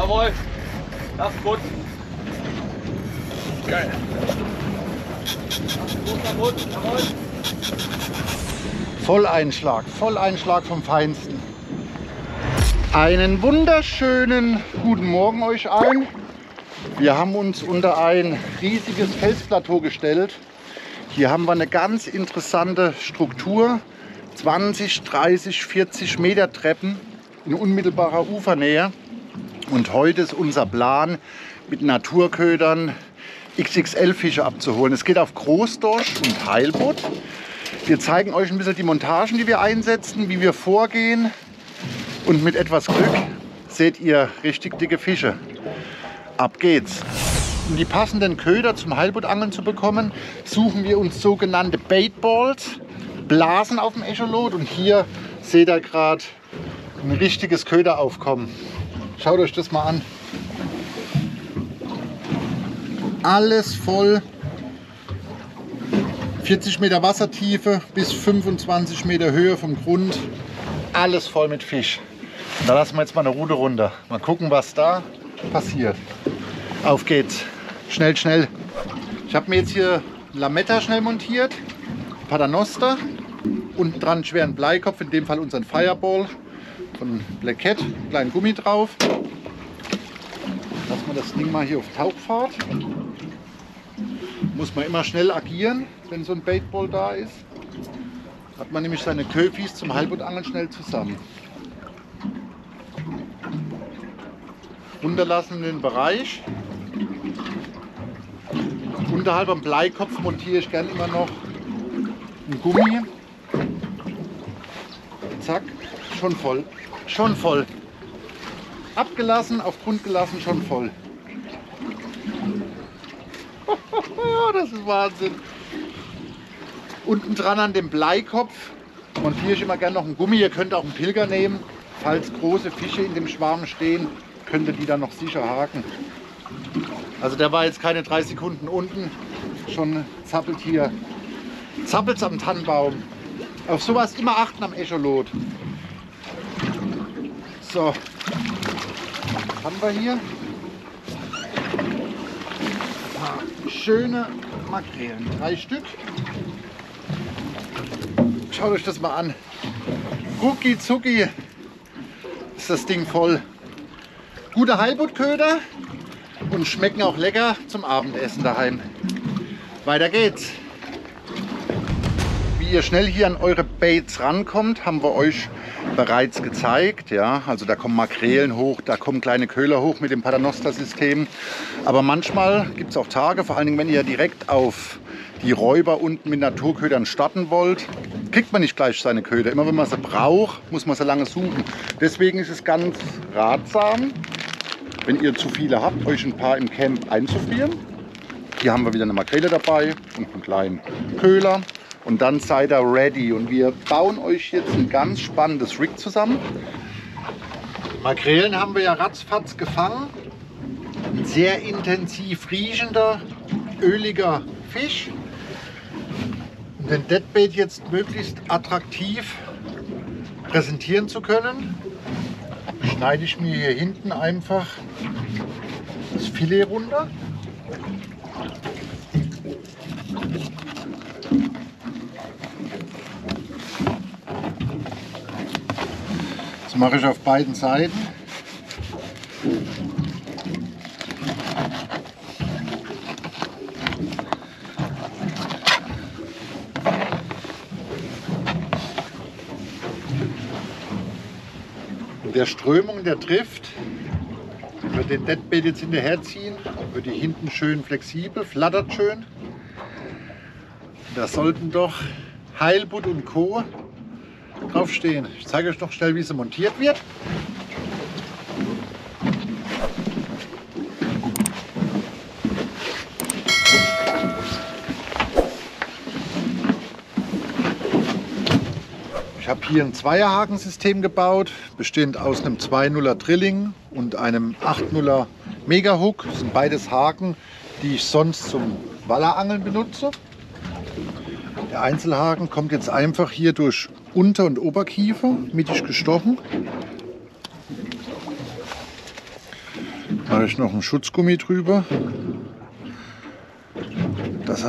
Jawohl. Das ist gut. Geil. Gut, jawohl. Volleinschlag vom Feinsten. Einen wunderschönen guten Morgen euch allen. Wir haben uns unter ein riesiges Felsplateau gestellt. Hier haben wir eine ganz interessante Struktur. 20, 30, 40 Meter Treppen in unmittelbarer Ufernähe. Und heute ist unser Plan, mit Naturködern XXL-Fische abzuholen. Es geht auf Großdorsch und Heilbutt. Wir zeigen euch ein bisschen die Montagen, die wir einsetzen, wie wir vorgehen. Und mit etwas Glück seht ihr richtig dicke Fische. Ab geht's! Um die passenden Köder zum Heilbuttangeln zu bekommen, suchen wir uns sogenannte Baitballs, Blasen auf dem Echolot. Und hier seht ihr gerade ein richtiges Köderaufkommen. Schaut euch das mal an. Alles voll. 40 Meter Wassertiefe bis 25 Meter Höhe vom Grund. Alles voll mit Fisch. Da lassen wir jetzt mal eine Rute runter. Mal gucken, was da passiert. Auf geht's. Schnell, schnell. Ich habe mir jetzt hier Lametta schnell montiert. Paternoster. Unten dran einen schweren Bleikopf, in dem Fall unseren Fireball von Black Cat. Kleinen Gummi drauf. Lassen wir das Ding mal hier auf Tauchfahrt. Muss man immer schnell agieren, wenn so ein Baitball da ist. Hat man nämlich seine Köfis zum Heilbuttangeln schnell zusammen. Runterlassen in den Bereich. Unterhalb am Bleikopf montiere ich gern immer noch ein Gummi. Zack, schon voll. Schon voll. Abgelassen, auf Grund gelassen, schon voll. Das ist Wahnsinn. Unten dran an dem Bleikopf montiere ich immer gerne noch einen Gummi. Ihr könnt auch einen Pilger nehmen. Falls große Fische in dem Schwarm stehen, könnt ihr die dann noch sicher haken. Also der war jetzt keine 3 Sekunden unten. Schon zappelt hier. Zappelt's am Tannenbaum. Auf sowas immer achten am Echolot. So. Was haben wir hier? Schöne Makrelen, 3 Stück. Schaut euch das mal an. Rucki zucki ist das Ding voll. Gute Heilbuttköder und schmecken auch lecker zum Abendessen daheim. Weiter geht's. Wie ihr schnell hier an eure Baits rankommt, haben wir euch bereits gezeigt. Ja, also da kommen Makrelen hoch, da kommen kleine Köhler hoch mit dem Paternoster-System. Aber manchmal gibt es auch Tage, vor allen Dingen wenn ihr direkt auf die Räuber unten mit Naturködern starten wollt, kriegt man nicht gleich seine Köder. Immer wenn man sie braucht, muss man sie lange suchen. Deswegen ist es ganz ratsam, wenn ihr zu viele habt, euch ein paar im Camp einzufrieren. Hier haben wir wieder eine Makrele dabei und einen kleinen Köhler. Und dann seid ihr ready. Und wir bauen euch jetzt ein ganz spannendes Rig zusammen. Makrelen haben wir ja ratzfatz gefangen. Ein sehr intensiv riechender, öliger Fisch. Um den Deadbait jetzt möglichst attraktiv präsentieren zu können, schneide ich mir hier hinten einfach das Filet runter. Das mache ich auf beiden Seiten. Der Strömung, der trifft, wird den Deadbait jetzt hinterherziehen, wird die hinten schön flexibel, flattert schön. Da sollten doch Heilbutt und Co. draufstehen. Ich zeige euch noch schnell, wie sie montiert wird. Ich habe hier ein Zweierhakensystem gebaut, bestehend aus einem 2.0er Drilling und einem 8.0er Megahook. Das sind beides Haken, die ich sonst zum Wallerangeln benutze. Der Einzelhaken kommt jetzt einfach hier durch Unter- und Oberkiefer, mittig gestochen. mache ich noch einen Schutzgummi drüber, dass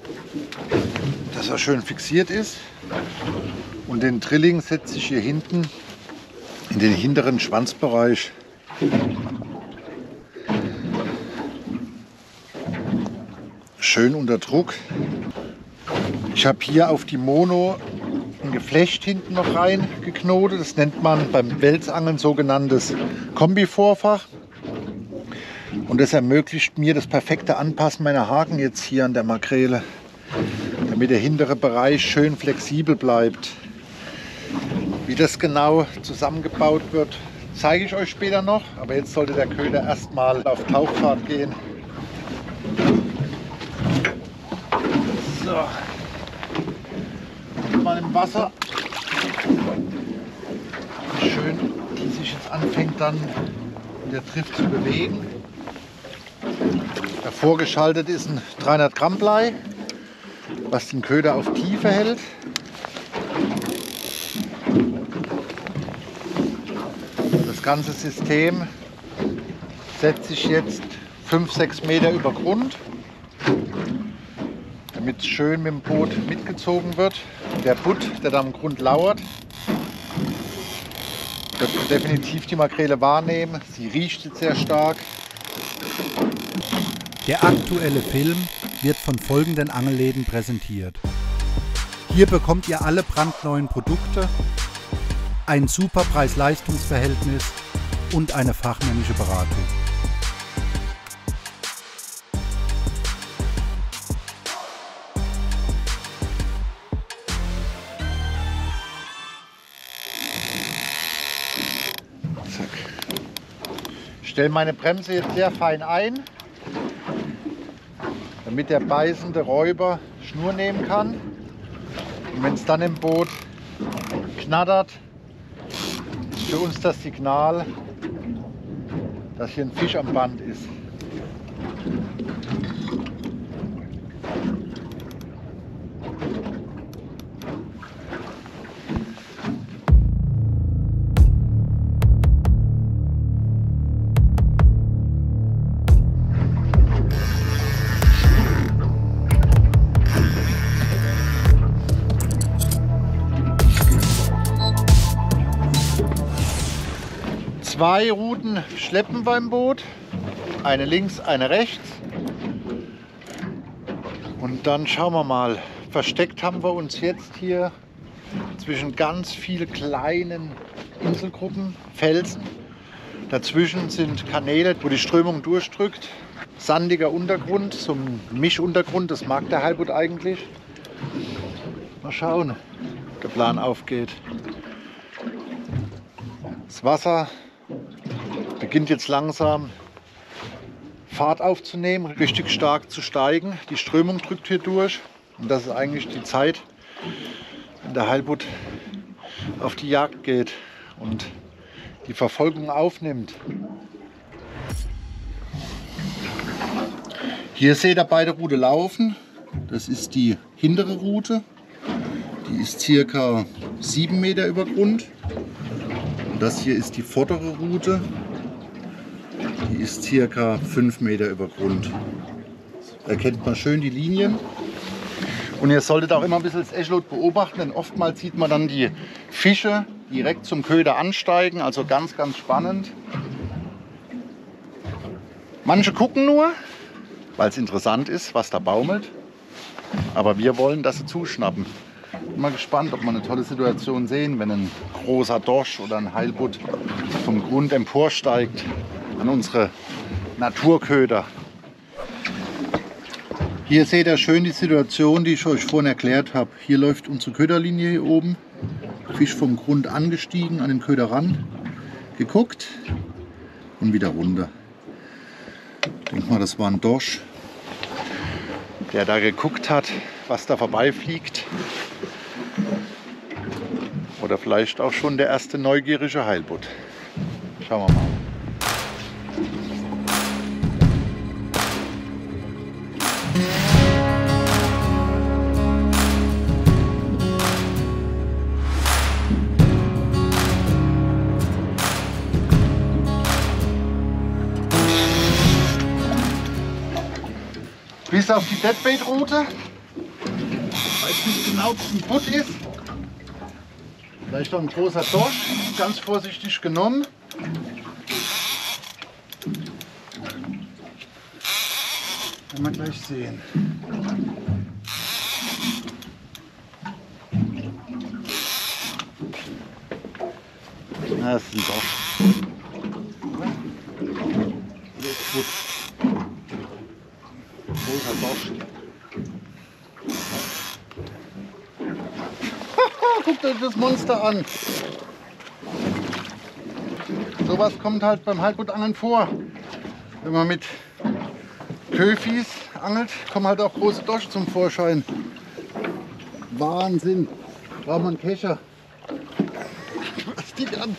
er schön fixiert ist. Und den Drilling setze ich hier hinten in den hinteren Schwanzbereich. Schön unter Druck. Ich habe hier auf die Mono ein Geflecht hinten noch rein geknotet. Das nennt man beim Wälzangeln sogenanntes Kombivorfach. Und das ermöglicht mir das perfekte Anpassen meiner Haken jetzt hier an der Makrele, damit der hintere Bereich schön flexibel bleibt. Wie das genau zusammengebaut wird, zeige ich euch später noch. Aber jetzt sollte der Köder erstmal auf Tauchfahrt gehen. So. Und mal im Wasser. Schön, die sich jetzt anfängt dann in der Trift zu bewegen. Davor geschaltet ist ein 300 Gramm Blei, was den Köder auf Tiefe hält. Das ganze System setze ich jetzt 5-6 Meter über Grund, damit es schön mit dem Boot mitgezogen wird. Der Butt, der da am Grund lauert, wird definitiv die Makrele wahrnehmen. Sie riecht jetzt sehr stark. Der aktuelle Film wird von folgenden Angelläden präsentiert. Hier bekommt ihr alle brandneuen Produkte, ein super Preis-Leistungs-Verhältnis und eine fachmännische Beratung. Ich stelle meine Bremse jetzt sehr fein ein, damit der beißende Räuber Schnur nehmen kann. Und wenn es dann im Boot knattert, ist für uns das Signal, dass hier ein Fisch am Band ist. Zwei Routen schleppen wir im Boot, eine links, eine rechts. Und dann schauen wir mal, versteckt haben wir uns jetzt hier zwischen ganz vielen kleinen Inselgruppen, Felsen. Dazwischen sind Kanäle, wo die Strömung durchdrückt. Sandiger Untergrund, so ein Mischuntergrund, das mag der Heilbutt eigentlich. Mal schauen, ob der Plan aufgeht. Das Wasser beginnt jetzt langsam Fahrt aufzunehmen, richtig stark zu steigen. Die Strömung drückt hier durch und das ist eigentlich die Zeit, wenn der Heilbutt auf die Jagd geht und die Verfolgung aufnimmt. Hier seht ihr beide Route laufen. Das ist die hintere Route. Die ist ca. 7 Meter über Grund. Und das hier ist die vordere Route. Die ist ca. 5 Meter über Grund. Da erkennt man schön die Linien. Und ihr solltet auch immer ein bisschen das Echolot beobachten, denn oftmals sieht man dann die Fische direkt zum Köder ansteigen. Also ganz, ganz spannend. Manche gucken nur, weil es interessant ist, was da baumelt. Aber wir wollen, dass sie zuschnappen. Bin mal gespannt, ob wir eine tolle Situation sehen, wenn ein großer Dorsch oder ein Heilbutt vom Grund emporsteigt an unsere Naturköder. Hier seht ihr schön die Situation, die ich euch vorhin erklärt habe. Hier läuft unsere Köderlinie hier oben. Fisch vom Grund angestiegen, an den Köder ran, geguckt und wieder runter. Ich denke mal, das war ein Dorsch, der da geguckt hat, was da vorbeifliegt. Oder vielleicht auch schon der erste neugierige Heilbutt. Schauen wir mal. Bis auf die Deadbait-Route. Ich weiß nicht genau, ob es ein Butt ist. Vielleicht auch ein großer Dorsch. Ganz vorsichtig genommen. Werden wir gleich sehen. Das ist ein Dorsch. Gut. Großer Dorsch. Guckt euch das Monster an. Sowas kommt halt beim Halbbuttangeln vor. Wenn man mit Köfis angelt, kommen halt auch große Dorsche zum Vorschein. Wahnsinn. Braucht man einen Kescher. Was die an?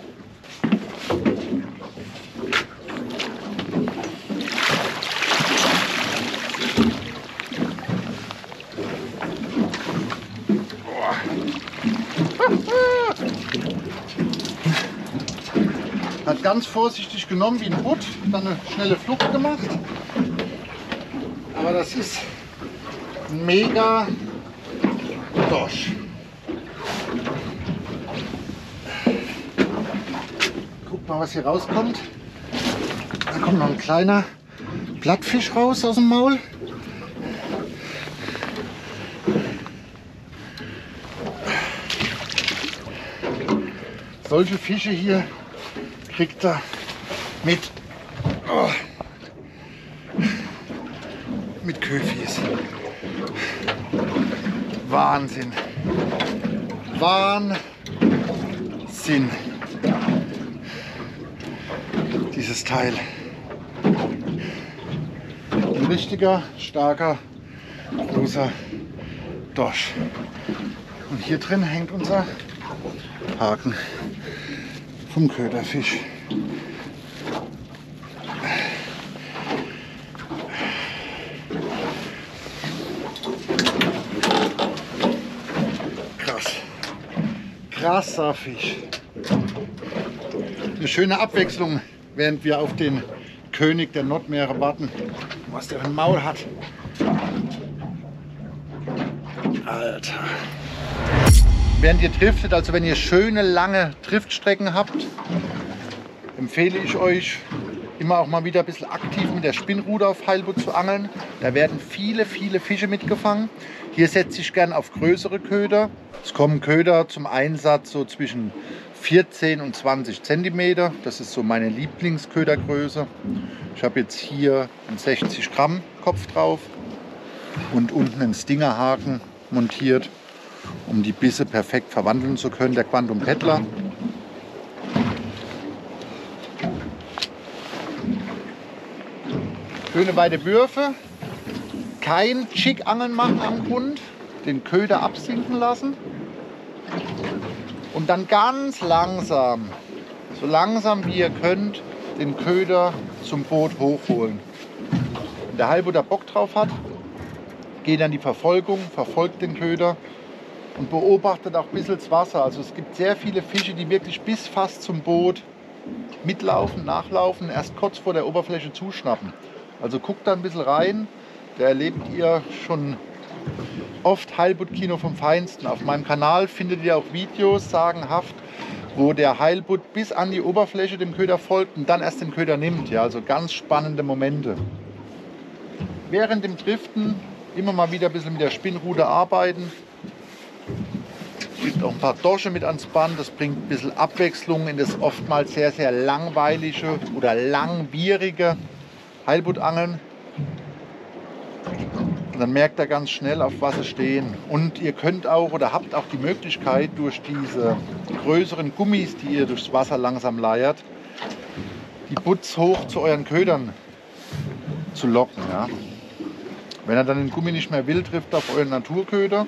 Hat ganz vorsichtig genommen wie ein Butt, dann eine schnelle Flucht gemacht. Aber das ist ein mega Dorsch. Guck mal, was hier rauskommt. Da kommt noch ein kleiner Plattfisch raus aus dem Maul. Solche Fische hier kriegt er mit Köfis. Wahnsinn. Wahnsinn. Dieses Teil. Ein richtiger, starker, großer Dorsch. Und hier drin hängt unser Haken vom Köderfisch. Krass. Krasser Fisch. Eine schöne Abwechslung, während wir auf den König der Nordmeere warten. Was der für ein Maul hat. Alter. Während ihr driftet, also wenn ihr schöne lange Driftstrecken habt, empfehle ich euch immer auch mal wieder ein bisschen aktiv mit der Spinnrute auf Heilbutt zu angeln. Da werden viele Fische mitgefangen. Hier setze ich gern auf größere Köder. Es kommen Köder zum Einsatz so zwischen 14 und 20 cm. Das ist so meine Lieblingsködergröße. Ich habe jetzt hier einen 60 Gramm Kopf drauf und unten einen Stingerhaken montiert, um die Bisse perfekt verwandeln zu können, der Quantum Peddler. Schöne weite Würfe, kein Chick-Angeln machen am Grund, den Köder absinken lassen und dann ganz langsam, so langsam wie ihr könnt, den Köder zum Boot hochholen. Wenn der Heilbutter Bock drauf hat, geht dann die Verfolgung, verfolgt den Köder und beobachtet auch ein bisschen das Wasser. Also es gibt sehr viele Fische, die wirklich bis fast zum Boot mitlaufen, nachlaufen, erst kurz vor der Oberfläche zuschnappen. Also guckt da ein bisschen rein, da erlebt ihr schon oft Heilbuttkino vom Feinsten. Auf meinem Kanal findet ihr auch Videos, sagenhaft, wo der Heilbutt bis an die Oberfläche dem Köder folgt und dann erst den Köder nimmt. Ja, also ganz spannende Momente. Während dem Driften immer mal wieder ein bisschen mit der Spinnrute arbeiten. Es gibt auch ein paar Dorsche mit ans Band, das bringt ein bisschen Abwechslung in das oftmals sehr langweilige oder langwierige Heilbuttangeln. Und dann merkt ihr ganz schnell, auf was sie stehen. Und ihr könnt auch oder habt auch die Möglichkeit, durch diese größeren Gummis, die ihr durchs Wasser langsam leiert, die Butts hoch zu euren Ködern zu locken. Ja. Wenn er dann den Gummi nicht mehr will, trifft auf euren Naturköder.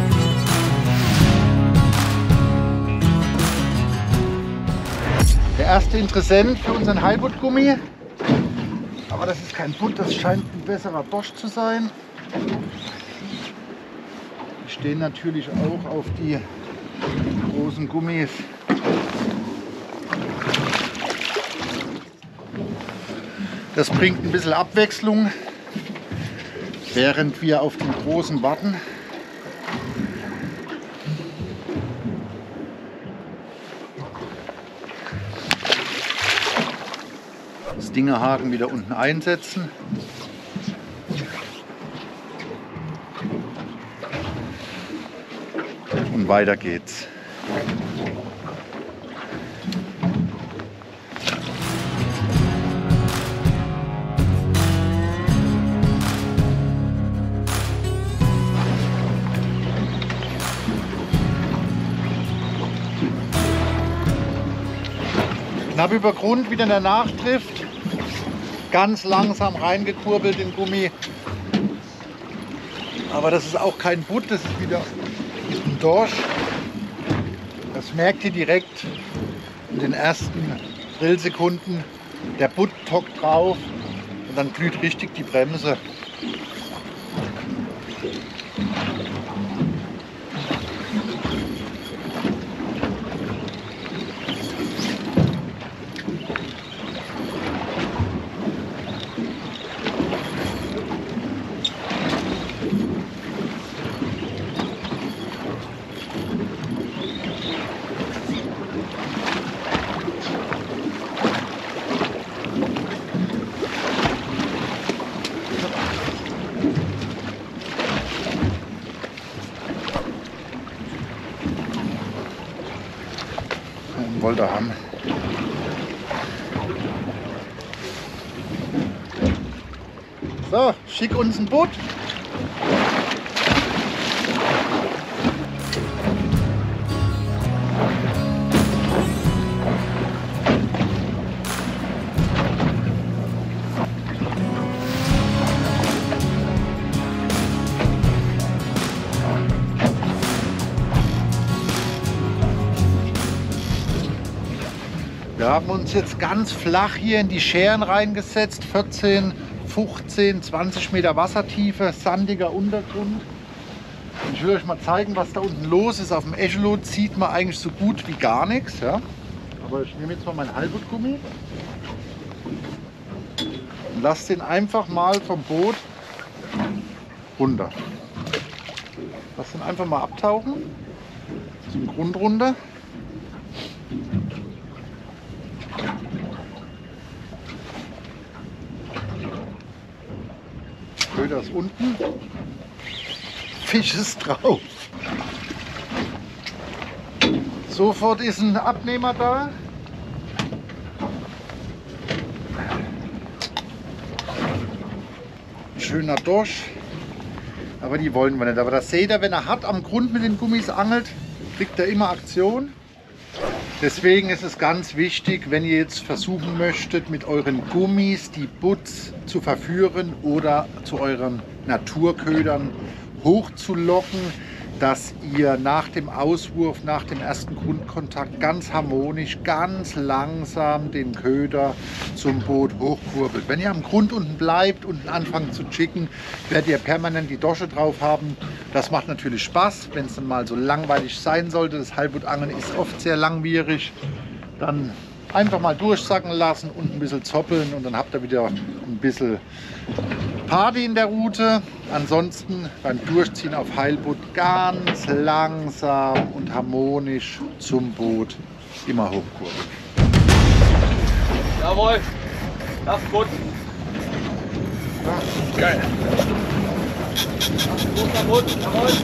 Der erste Interessent für unseren Heilbutt-Gummi. Aber das ist kein Butt, das scheint ein besserer Bosch zu sein. Die stehen natürlich auch auf die großen Gummis. Das bringt ein bisschen Abwechslung, während wir auf den großen warten. Das Dingehaken wieder unten einsetzen. Und weiter geht's. Knapp über Grund, wieder der Nachtrift. Ganz langsam reingekurbelt in Gummi. Aber das ist auch kein Butt, das ist wieder ein Dorsch. Das merkt ihr direkt in den ersten Drillsekunden. Der Butt tockt drauf und dann glüht richtig die Bremse. Wollte haben. So, schick uns ein Boot. Wir haben uns jetzt ganz flach hier in die Schären reingesetzt, 14, 15, 20 Meter Wassertiefe, sandiger Untergrund. Und ich will euch mal zeigen, was da unten los ist. Auf dem Echolot sieht man eigentlich so gut wie gar nichts. Ja? Aber ich nehme jetzt mal meinen Heilbutt-Gummi und lasse den einfach mal vom Boot runter. Lass den einfach mal abtauchen zum Grund runter. Köder ist unten, Fisch ist drauf. Sofort ist ein Abnehmer da. Schöner Dorsch, aber die wollen wir nicht. Aber das seht ihr, wenn er hart am Grund mit den Gummis angelt, kriegt er immer Aktion. Deswegen ist es ganz wichtig, wenn ihr jetzt versuchen möchtet, mit euren Gummis die Butts zu verführen oder zu euren Naturködern hochzulocken, dass ihr nach dem Auswurf, nach dem ersten Grundkontakt ganz harmonisch, ganz langsam den Köder zum Boot hochkurbelt. Wenn ihr am Grund unten bleibt und anfangt zu chicken, werdet ihr permanent die Dosche drauf haben. Das macht natürlich Spaß, wenn es dann mal so langweilig sein sollte. Das Heilbuttangeln ist oft sehr langwierig. Dann einfach mal durchsacken lassen und ein bisschen zoppeln und dann habt ihr wieder ein bisschen Party in der Route. Ansonsten beim Durchziehen auf Heilbutt ganz langsam und harmonisch zum Boot immer hochkurbeln. Jawohl, das ist gut. Ja, Geil. Guter Boot, jawohl.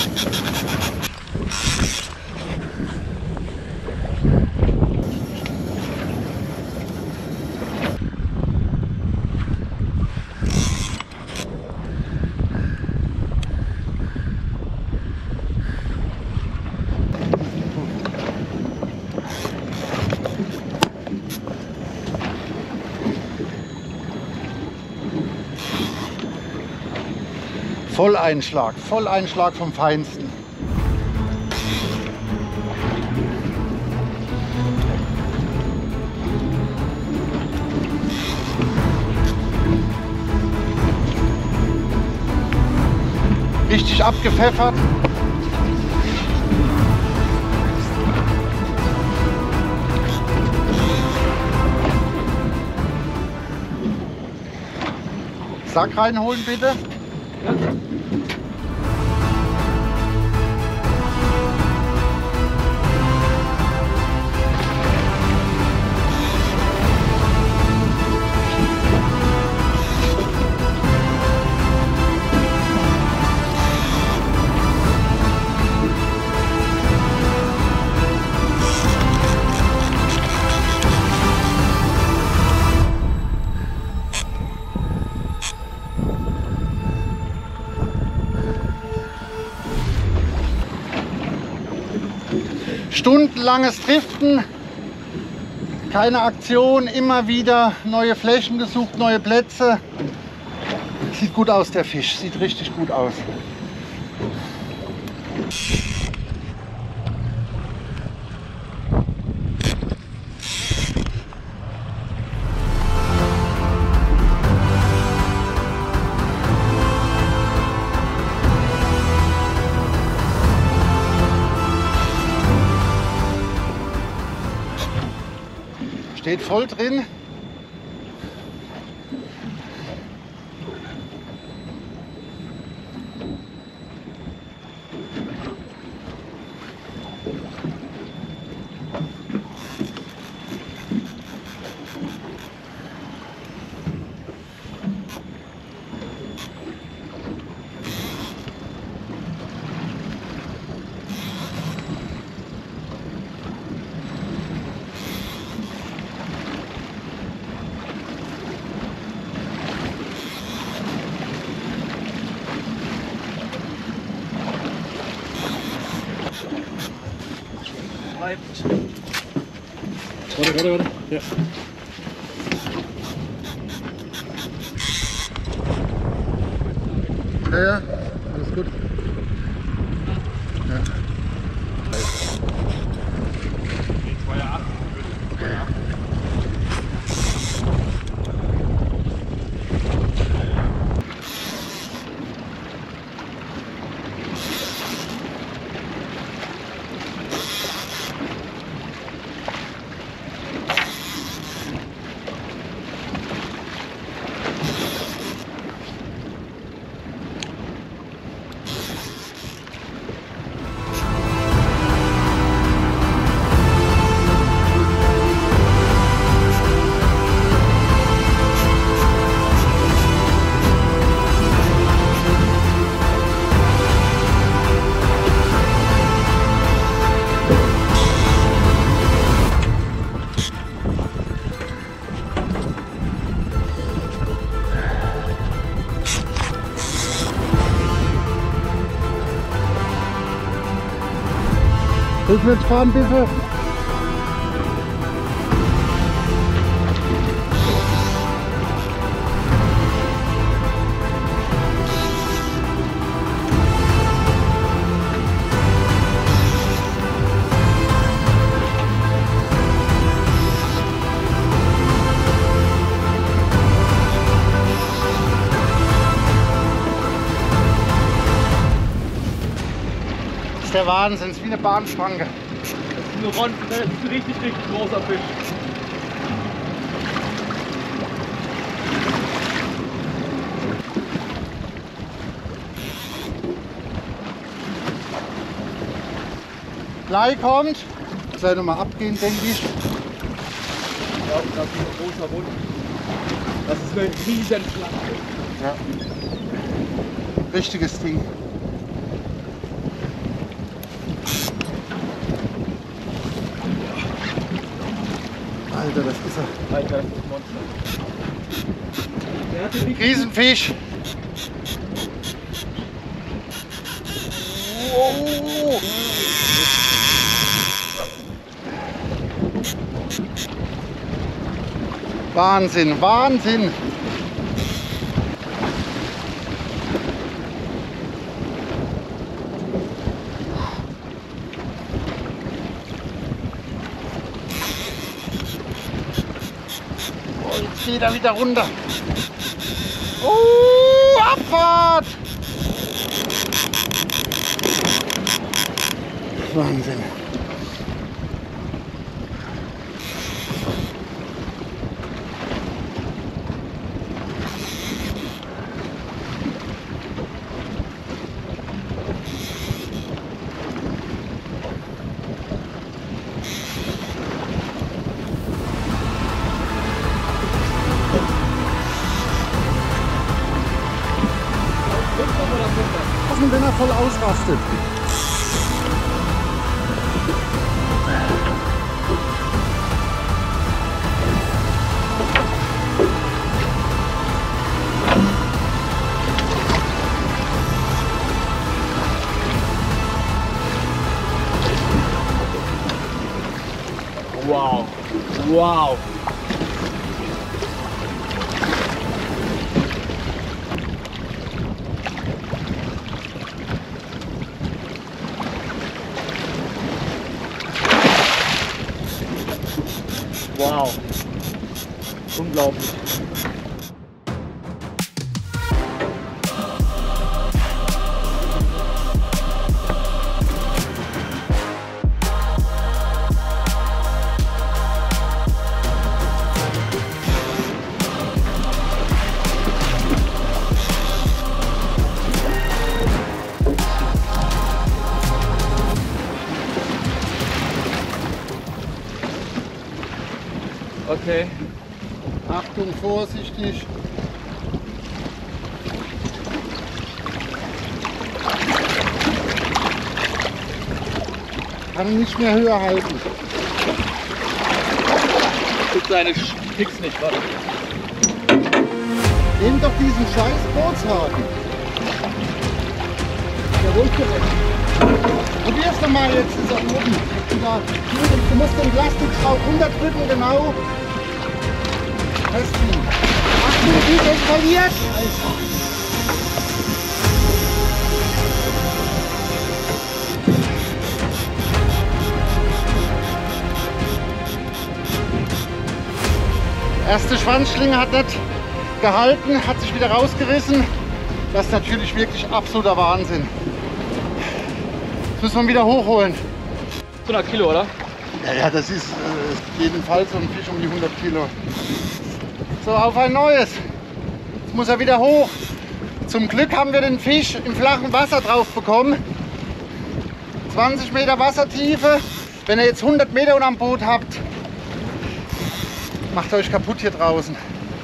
Volleinschlag vom Feinsten. abgepfeffert. Sack reinholen bitte. Stundenlanges Driften, keine Aktion, immer wieder neue Flächen gesucht, neue Plätze. Sieht gut aus, der Fisch, sieht richtig gut aus. Steht voll drin. Warte. Ja. Ja, alles gut. Ja. Rückwärts fahren bitte. Das ist der Wahnsinn, das ist wie eine Bahnschranke. Das ist ein richtig großer Fisch. Blei kommt. Soll nochmal abgehen, denke ich. Ja, das ist ein großer Wund. Das ist eine riesen Flasche. Ja. Richtiges Ding. Alter, das ist er. Alter, das ist ein Monster. Der hatte die Riesenfisch. Wow. Wahnsinn, Wahnsinn. Jetzt geht er wieder runter. Abfahrt! Wahnsinn. Wenn er voll ausrastet. Wow. Wow. Wow. Unglaublich. Okay. Achtung, vorsichtig. Kann nicht mehr höher halten. Tut seine Picks nicht, warte. Nimm doch diesen scheiß Bootshaken. Der runter. Probier's doch mal jetzt, ist er oben. Du musst den Plastikschraub runterdrücken, genau. Festziehen. Achtung, wie eskaliert! Erste Schwanzschlinge hat nicht gehalten, hat sich wieder rausgerissen. Das ist natürlich wirklich absoluter Wahnsinn. Das müssen wir wieder hochholen. 100 Kilo, oder? Ja, das ist jedenfalls so ein Fisch um die 100 Kilo. So, auf ein neues. Jetzt muss er wieder hoch. Zum Glück haben wir den Fisch im flachen Wasser drauf bekommen. 20 Meter Wassertiefe. Wenn ihr jetzt 100 Meter unterm Boot habt, macht euch kaputt hier draußen.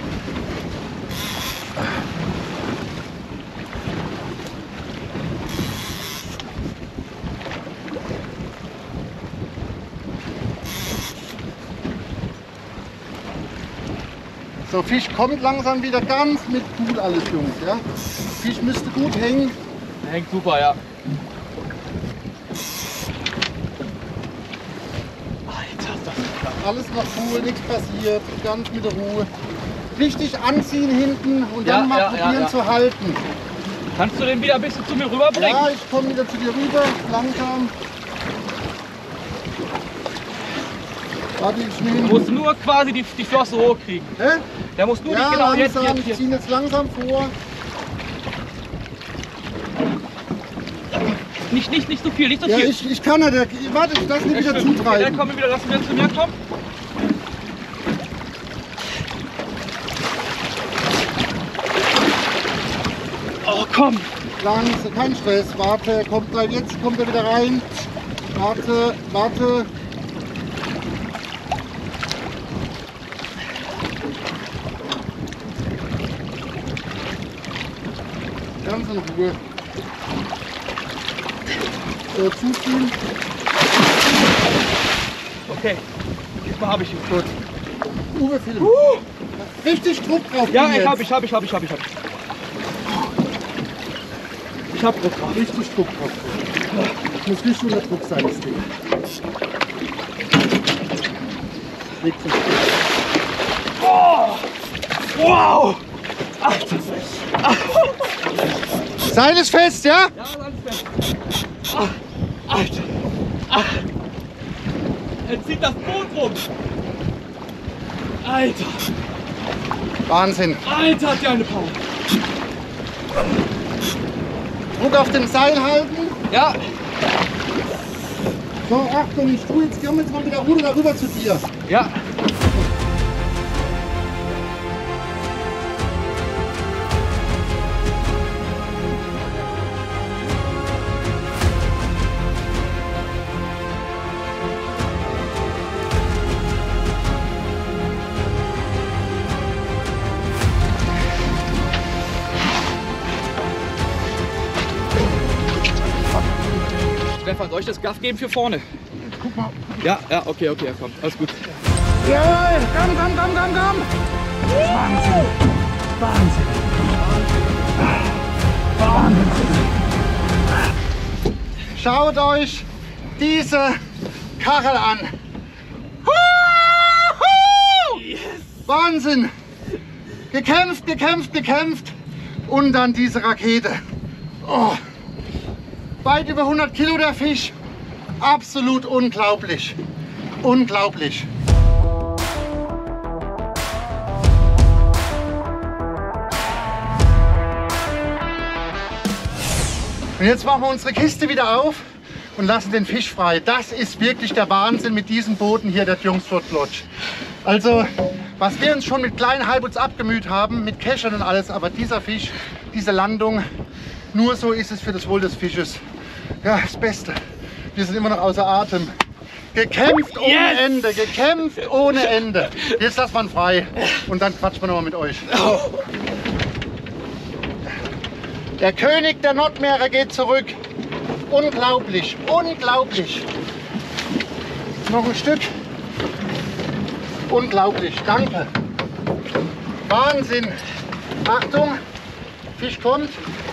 So, Fisch kommt langsam wieder ganz mit gut alles, Jungs. Ja? Fisch müsste gut hängen. Hängt super, ja. Alter, das ist krass. Alles noch cool, nichts passiert, ganz mit der Ruhe. Richtig anziehen hinten und dann mal probieren zu halten. Kannst du den wieder ein bisschen zu mir rüberbringen? Ja, ich komme wieder zu dir rüber, langsam. Warte, ich Du nehme. musst nur quasi die Flosse hochkriegen. Hä? Der muss nur Ja, nicht genau jetzt langsam, hier. ich ziehe jetzt langsam vor. Nicht so viel, nicht so Ja, viel. ich kann nicht. Warte, ich lasse ihn wieder Okay, dann zutreiben. kommen wir wieder, lassen wir zu mir kommen. Oh, komm. Langsam, kein Stress. Warte, er kommt gleich. Jetzt kommt er wieder rein. Warte, warte. Ganz in Ruhe. So, zuziehen. Okay, diesmal habe ich ihn. Gut. Uwe, Film. Richtig Druck drauf. Ja, jetzt. ich hab. Ich hab Druck drauf. Richtig Druck drauf. Muss nicht unter Druck sein, das Ding. Leg zum Stück. Oh! Wow! Alter! Seil ist fest, ja? Ja, alles fest. Alter! Er zieht das Boot rum! Alter! Wahnsinn. Alter, hat der eine Power! Druck auf dem Seil halten. Ja! So, Achtung, ich tue jetzt, komm jetzt mal mit der Rute darüber zu dir. Ja. Stefan, soll ich das Gaff geben für vorne? Guck mal. Ja, ja, okay, ja, komm, alles gut. Jawohl, komm. Wahnsinn. Schaut euch diese Karre an. Yes. Wahnsinn. Gekämpft. Und dann diese Rakete. Oh. Weit über 100 Kilo der Fisch. Absolut unglaublich. Unglaublich. Und jetzt machen wir unsere Kiste wieder auf und lassen den Fisch frei. Das ist wirklich der Wahnsinn mit diesen Booten hier der Jungsfurt Lodge. Also, was wir uns schon mit kleinen Halboots abgemüht haben, mit Keschern und alles, aber dieser Fisch, diese Landung, nur so ist es für das Wohl des Fisches. Ja, das Beste. Wir sind immer noch außer Atem. Gekämpft ohne Ende, gekämpft ohne Ende. Jetzt lasst man frei und dann quatschen wir nochmal mit euch. So. Der König der Nordmeere geht zurück. Unglaublich, unglaublich. Noch ein Stück. Unglaublich, danke. Wahnsinn. Achtung, Fisch kommt.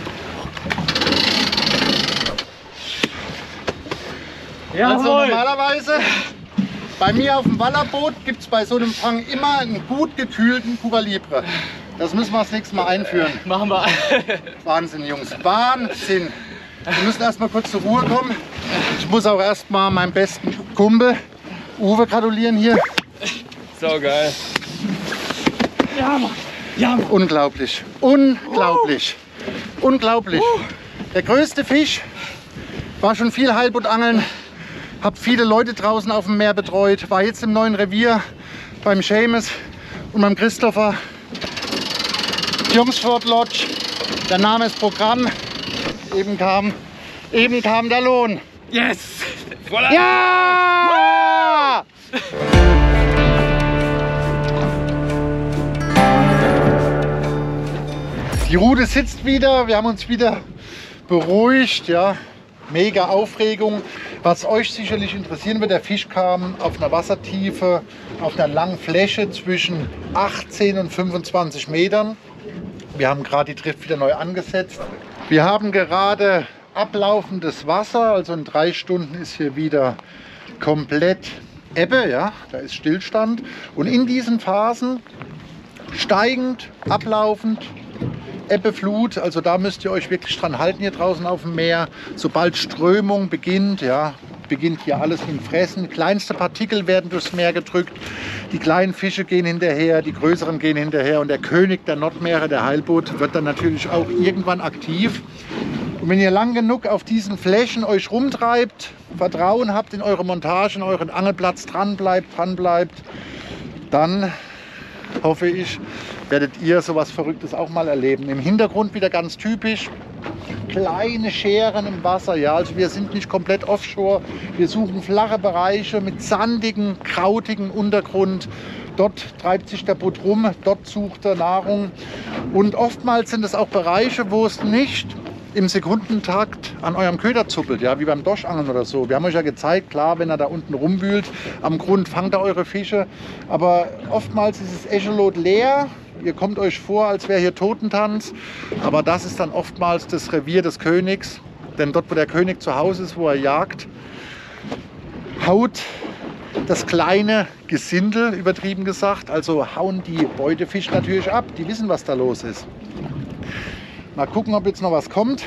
Also normalerweise bei mir auf dem Wallerboot gibt es bei so einem Fang immer einen gut gekühlten Cuba Libre. Das müssen wir das nächste Mal einführen. Machen wir. Wahnsinn, Jungs. Wahnsinn. Wir müssen erstmal kurz zur Ruhe kommen. Ich muss auch erstmal meinem besten Kumpel Uwe gratulieren hier. So geil. Ja, Mann. Ja, Mann. Unglaublich. Unglaublich. Unglaublich. Der größte Fisch. War schon viel Heilbootangeln. Hab viele Leute draußen auf dem Meer betreut. War jetzt im neuen Revier beim Seamus und beim Christopher. Jungsfurt Lodge. Der Name ist Programm. Eben kam der Lohn. Yes! Voilà. Ja! Die Rute sitzt wieder. Wir haben uns wieder beruhigt. Ja. Mega Aufregung. Was euch sicherlich interessieren wird, der Fisch kam auf einer Wassertiefe, auf einer langen Fläche zwischen 18 und 25 Metern. Wir haben gerade die Drift wieder neu angesetzt. Wir haben gerade ablaufendes Wasser, also in 3 Stunden ist hier wieder komplett Ebbe, ja, da ist Stillstand. Und in diesen Phasen steigend, ablaufend, Ebbe, Flut, also da müsst ihr euch wirklich dran halten hier draußen auf dem Meer. Sobald Strömung beginnt, ja, beginnt hier alles mit dem Fressen. Kleinste Partikel werden durchs Meer gedrückt. Die kleinen Fische gehen hinterher, die größeren gehen hinterher. Und der König der Nordmeere, der Heilboot, wird dann natürlich auch irgendwann aktiv. Und wenn ihr lang genug auf diesen Flächen euch rumtreibt, Vertrauen habt in eure Montage, in euren Angelplatz, dran bleibt, dann hoffe ich, werdet ihr sowas Verrücktes auch mal erleben. Im Hintergrund wieder ganz typisch, kleine Scheren im Wasser. Ja, also wir sind nicht komplett offshore. Wir suchen flache Bereiche mit sandigen, krautigen Untergrund. Dort treibt sich der Boot rum, dort sucht er Nahrung. Und oftmals sind es auch Bereiche, wo es nicht im Sekundentakt an eurem Köder zuppelt, ja, wie beim Dorschangeln oder so. Wir haben euch ja gezeigt, klar, wenn er da unten rumwühlt, am Grund fangt er eure Fische. Aber oftmals ist das Echolot leer. Ihr kommt euch vor, als wäre hier Totentanz. Aber das ist dann oftmals das Revier des Königs. Denn dort, wo der König zu Hause ist, wo er jagt, haut das kleine Gesindel, übertrieben gesagt, also hauen die Beutefische natürlich ab. Die wissen, was da los ist. Mal gucken, ob jetzt noch was kommt.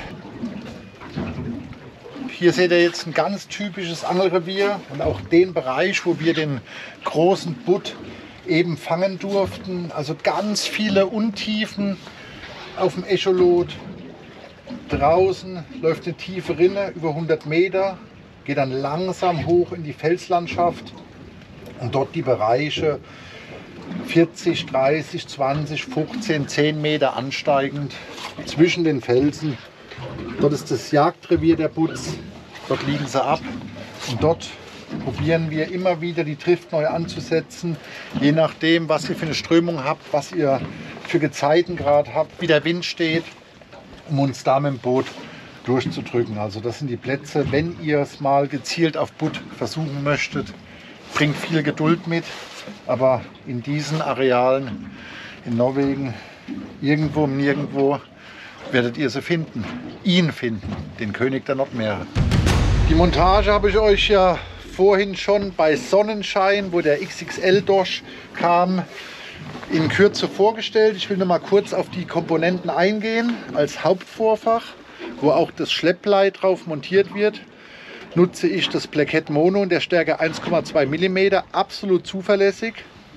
Hier seht ihr jetzt ein ganz typisches Angelrevier und auch den Bereich, wo wir den großen Butt eben fangen durften. Also ganz viele Untiefen auf dem Echolot. Draußen läuft eine tiefe Rinne über 100 Meter. geht dann langsam hoch in die Felslandschaft und dort die Bereiche 40, 30, 20, 15, 10 Meter ansteigend zwischen den Felsen. Dort ist das Jagdrevier der Butz, dort liegen sie ab und dort probieren wir immer wieder die Trift neu anzusetzen, je nachdem, was ihr für eine Strömung habt, was ihr für Gezeitengrad habt, wie der Wind steht, um uns da mit dem Boot durchzudrücken. Also das sind die Plätze, wenn ihr es mal gezielt auf Butt versuchen möchtet, bringt viel Geduld mit, aber in diesen Arealen in Norwegen, irgendwo und nirgendwo, werdet ihr sie finden, ihn finden, den König der Nordmeere. Die Montage habe ich euch ja vorhin schon bei Sonnenschein, wo der XXL-Dosch kam, in Kürze vorgestellt. Ich will noch mal kurz auf die Komponenten eingehen. Als Hauptvorfach, wo auch das Schleppblei drauf montiert wird, nutze ich das Blackhead Mono in der Stärke 1,2 mm, absolut zuverlässig.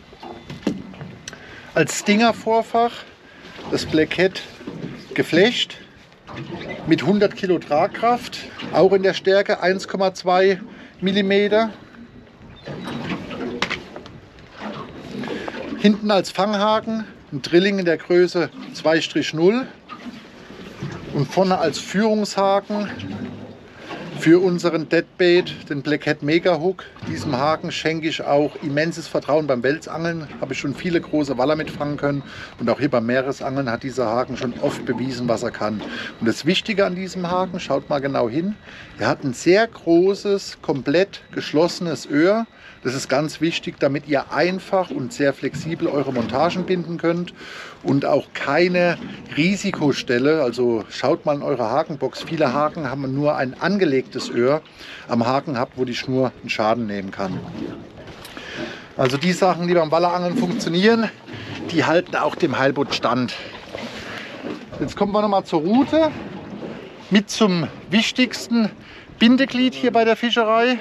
Als Stinger-Vorfach das Blackhead Geflecht mit 100 Kilo Tragkraft, auch in der Stärke 1,2 mm. Hinten als Fanghaken ein Drilling in der Größe 2-0 und vorne als Führungshaken für unseren Deadbait, den Blackhead Mega Hook. Diesem Haken schenke ich auch immenses Vertrauen beim Welsangeln. Habe ich schon viele große Waller mitfangen können. Und auch hier beim Meeresangeln hat dieser Haken schon oft bewiesen, was er kann. Und das Wichtige an diesem Haken, schaut mal genau hin, er hat ein sehr großes, komplett geschlossenes Öhr. Das ist ganz wichtig, damit ihr einfach und sehr flexibel eure Montagen binden könnt und auch keine Risikostelle. Also schaut mal in eure Hakenbox. Viele Haken haben nur ein angelegtes Öhr am Haken habt, wo die Schnur einen Schaden nehmen kann. Also die Sachen, die beim Wallerangeln funktionieren, die halten auch dem Heilboot stand. Jetzt kommen wir noch mal zur Rute, mit zum wichtigsten Bindeglied hier bei der Fischerei.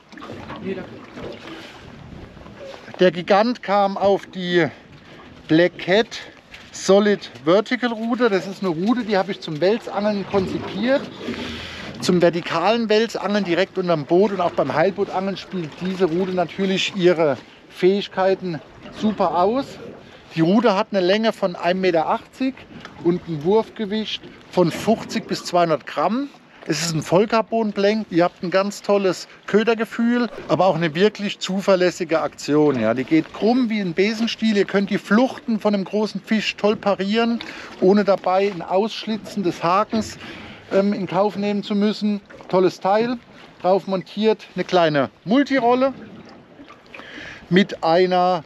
Der Gigant kam auf die Blackhead Solid Vertical Rute. Das ist eine Rute, die habe ich zum Welsangeln konzipiert. Zum vertikalen Welsangeln direkt unterm Boot und auch beim Heilbootangeln spielt diese Rute natürlich ihre Fähigkeiten super aus. Die Rute hat eine Länge von 1,80 Meter und ein Wurfgewicht von 50 bis 200 Gramm. Es ist ein Vollcarbon-Blank. Ihr habt ein ganz tolles Ködergefühl, aber auch eine wirklich zuverlässige Aktion. Ja, die geht krumm wie ein Besenstiel. Ihr könnt die Fluchten von einem großen Fisch toll parieren, ohne dabei ein Ausschlitzen des Hakens in Kauf nehmen zu müssen. Tolles Teil. Drauf montiert eine kleine Multirolle mit einer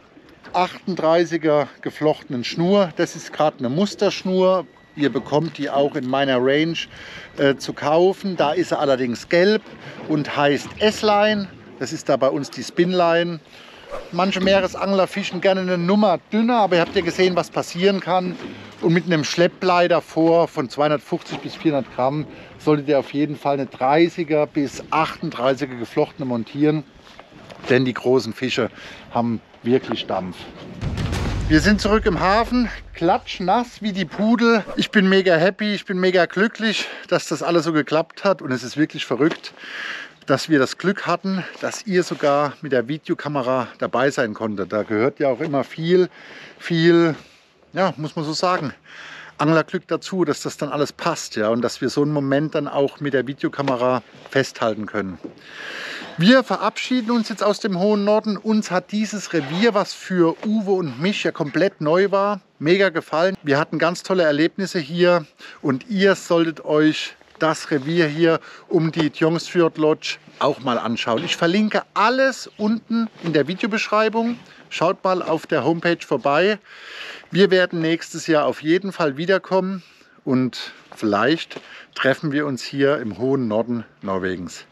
38er geflochtenen Schnur. Das ist gerade eine Musterschnur. Ihr bekommt die auch in meiner Range zu kaufen. Da ist sie allerdings gelb und heißt S-Line. Das ist da bei uns die Spinline. Manche Meeresangler fischen gerne eine Nummer dünner, aber ihr habt ja gesehen, was passieren kann. Und mit einem Schleppblei davor von 250 bis 400 Gramm solltet ihr auf jeden Fall eine 30er bis 38er geflochtene montieren. Denn die großen Fische haben wirklich Dampf. Wir sind zurück im Hafen, klatschnass wie die Pudel. Ich bin mega happy, ich bin mega glücklich, dass das alles so geklappt hat. Und es ist wirklich verrückt, dass wir das Glück hatten, dass ihr sogar mit der Videokamera dabei sein konntet. Da gehört ja auch immer viel, ja, muss man so sagen, Anglerglück dazu, dass das dann alles passt, ja, und dass wir so einen Moment dann auch mit der Videokamera festhalten können. Wir verabschieden uns jetzt aus dem hohen Norden. Uns hat dieses Revier, was für Uwe und mich ja komplett neu war, mega gefallen. Wir hatten ganz tolle Erlebnisse hier und ihr solltet euch das Revier hier um die Tjongsfjord Lodge auch mal anschauen. Ich verlinke alles unten in der Videobeschreibung. Schaut mal auf der Homepage vorbei. Wir werden nächstes Jahr auf jeden Fall wiederkommen und vielleicht treffen wir uns hier im hohen Norden Norwegens.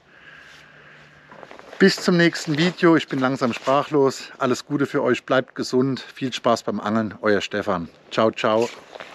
Bis zum nächsten Video. Ich bin langsam sprachlos. Alles Gute für euch. Bleibt gesund. Viel Spaß beim Angeln. Euer Stefan. Ciao, ciao.